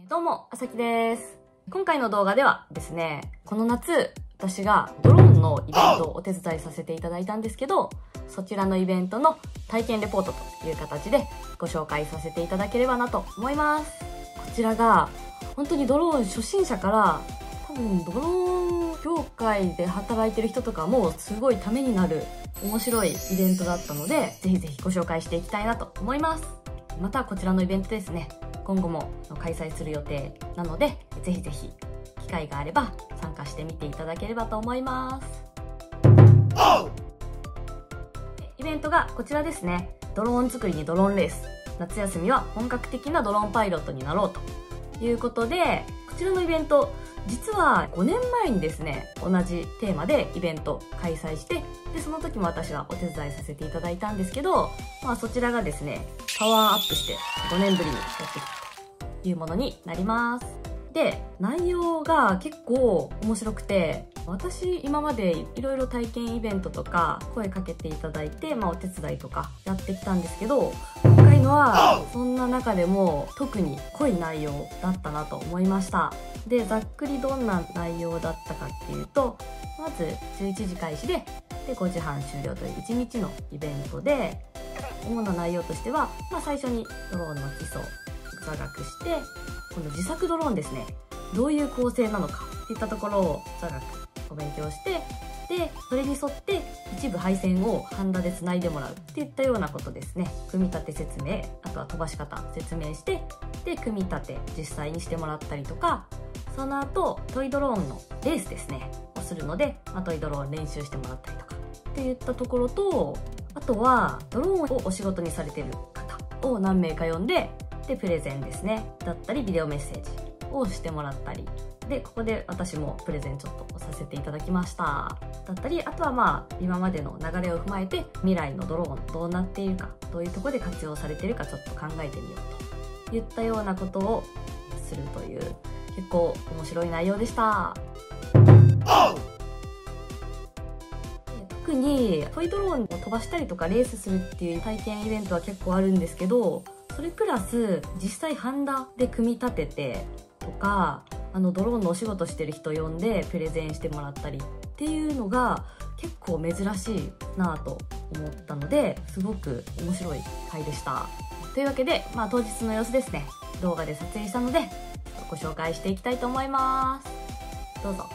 どうも、あさきです。今回の動画ではですね、この夏、私がドローンのイベントをお手伝いさせていただいたんですけど、そちらのイベントの体験レポートという形でご紹介させていただければなと思います。こちらが、本当にドローン初心者から、多分ドローン業界で働いてる人とかもすごいためになる面白いイベントだったので、ぜひぜひご紹介していきたいなと思います。またこちらのイベントですね、今後も開催する予定なので、ぜひぜひ機会があれば参加してみていただければと思います。イベントがこちらですね。ドローン作りにドローンレース。夏休みは本格的なドローンパイロットになろうということで、こちらのイベント、実は5年前にですね、同じテーマでイベント開催して、で、その時も私はお手伝いさせていただいたんですけど、そちらがですね、パワーアップして5年ぶりにやってきたというものになります。で、内容が結構面白くて、私今までいろいろ体験イベントとか声かけていただいて、お手伝いとかやってきたんですけど、今回のはそんな中でも特に濃い内容だったなと思いました。で、ざっくりどんな内容だったかっていうと、まず11時開始で5時半終了という1日のイベントで、主な内容としては、最初にドローンの基礎を座学して、この自作ドローンですね、どういう構成なのかっていったところを座学お勉強して、で、それに沿って一部配線をハンダでつないでもらうっていったようなことですね。組み立て説明、あとは飛ばし方説明して、で、組み立て実際にしてもらったりとか、その後、トイドローンのレースですね、をするので、トイドローン練習してもらったりとか、っていったところと、あとは、ドローンをお仕事にされてる方を何名か呼んで、で、プレゼンですね、だったり、ビデオメッセージをしてもらったり、で、ここで私もプレゼンちょっとさせていただきました。だったり、あとは今までの流れを踏まえて、未来のドローンどうなっているか、どういうところで活用されているかちょっと考えてみようといったようなことをするという、結構面白い内容でした。特にトイドローンを飛ばしたりとかレースするっていう体験イベントは結構あるんですけど、それプラス実際ハンダで組み立ててとか、ドローンのお仕事してる人呼んでプレゼンしてもらったりっていうのが結構珍しいなぁと思ったので、すごく面白い回でした。というわけで、当日の様子ですね、動画で撮影したのでご紹介していきたいと思います。どうぞ。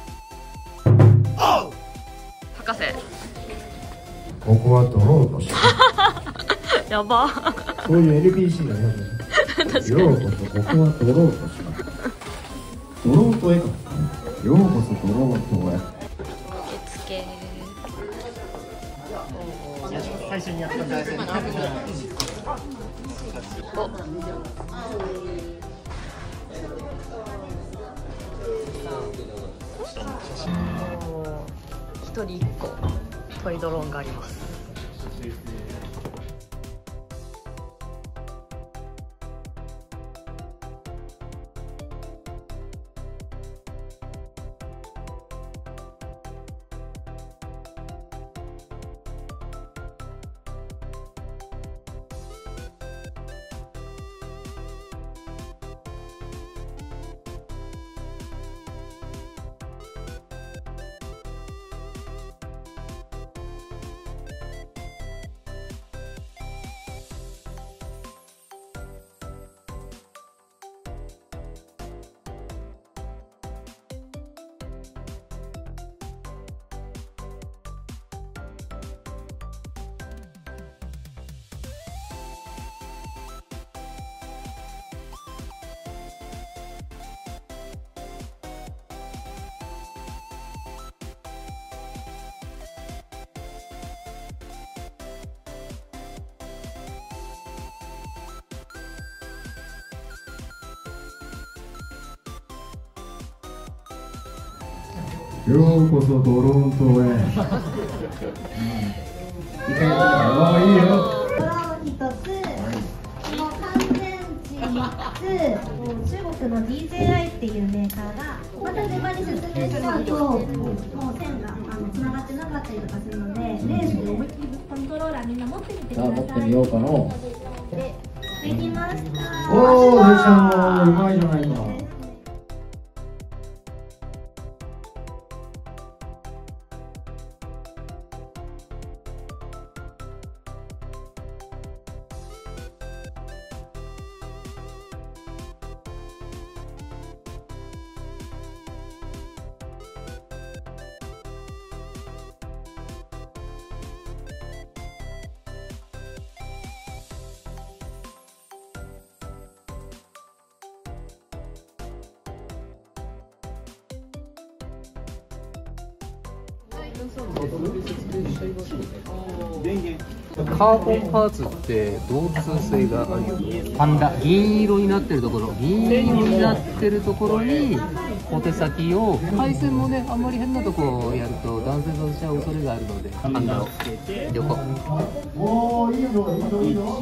博士、 ここはドローンの島やば。 そういう NPC がね。ようこそ、ここはドローンの島。ドローン島へか。ようこそドローン島へ。 受付。 最初にやったんです。 1人1個トイドローンがあります。 ようこそドローン島へ。いいよ。 ドローン1つ、この乾電池3つ、中国の DJI っていうメーカーが、また順番に説明しちゃうと、もう線がつながってなかったりとかするので、レースで思いっきりコントローラーみんな持ってみてください。 持ってみようかな。 できました。 おー、できた。うまいじゃないか。 カーボンパーツって同通性があるよね。パンダ銀色になってるところ、銀色になってるところに小手先を、配線もねあんまり変なとこをやると断線させちゃう恐れがあるので、パンダを横。 おー、いいのいいのいいの。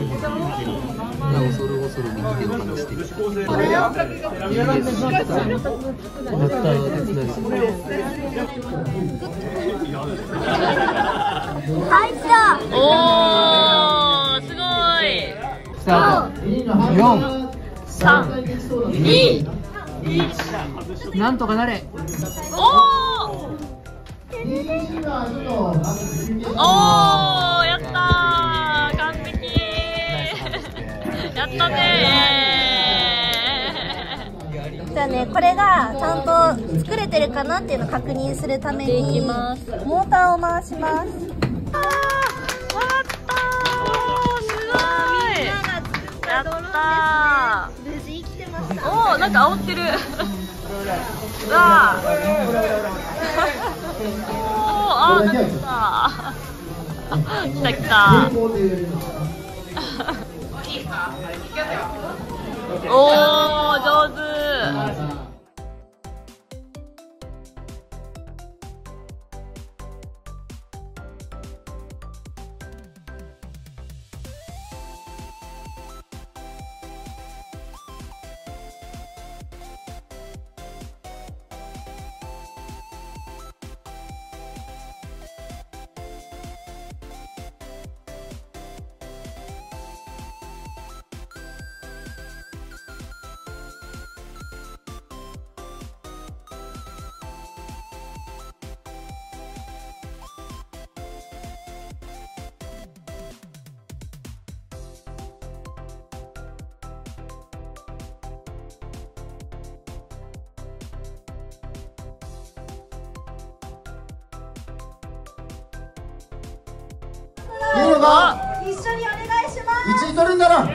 恐る恐る右手を離している。 あいつだ。おー、すごい。 スタート。4、3、2、1。なんとかなれ。 おー。おー、やったー、完璧。やったねじゃあね、これがちゃんと作れてるかなっていうのを確認するためにモーターを回します。 ー。やったー。 無事生きてました。 おー、なんか煽ってる。うわー。おー、あー、なんか来た来た。おー、上手。 いいのか。 一緒にお願いします。 1位取るんだろ。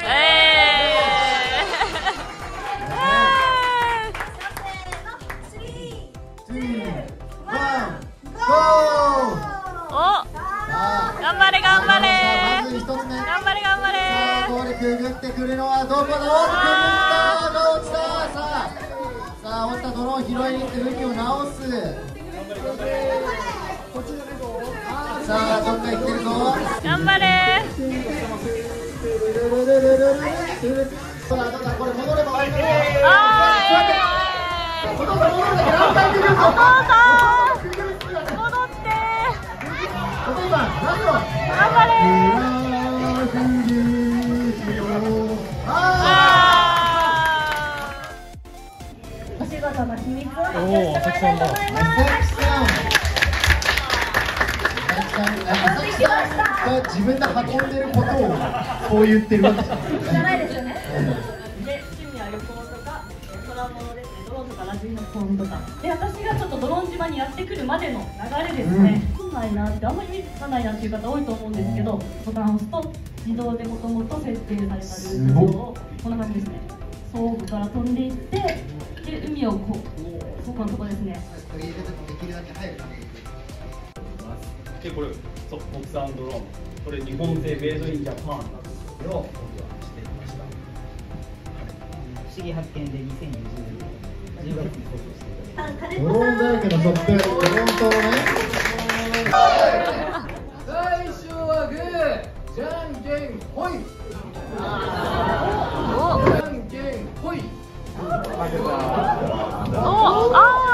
頑張れ頑張れ。 まず1つ目。 頑張れ頑張れ。 ゴールくぐってくるのはどこだ。落ちた。さあ落ちたドローン拾いに行って向きを直す。さあどっか行ってるぞ。 頑張れ。 どうだこれ戻れば終わりだ。戻るだけ何回できるぞ。 お父さん戻って。 お父さん何を。 頑張れ。 お仕事の秘密を発表してもらいたいと思います。 自分で運んでることをそう言ってるわけじゃないですよね。 で、趣味は旅行とか空物ですね、ドローンとかラジコンとかで、私がちょっとドローン島にやってくるまでの流れですね。ないなってあんまり見つかないなっていう方多いと思うんですけど、ボタンを押すと自動でもともと設定されたルート上をこんな感じですね。総部から飛んでいってで海をこうそこのとこですね。 でこれそう国産ドローン、これ日本製メイドインジャパンなんですけど、僕はしてみました。 不思議発見で2020年10月に放送していただいて、 ドローンだらけのショップ、ドローン島ね。最初はグー、じゃんけんほい。じゃんけんほい。 おあ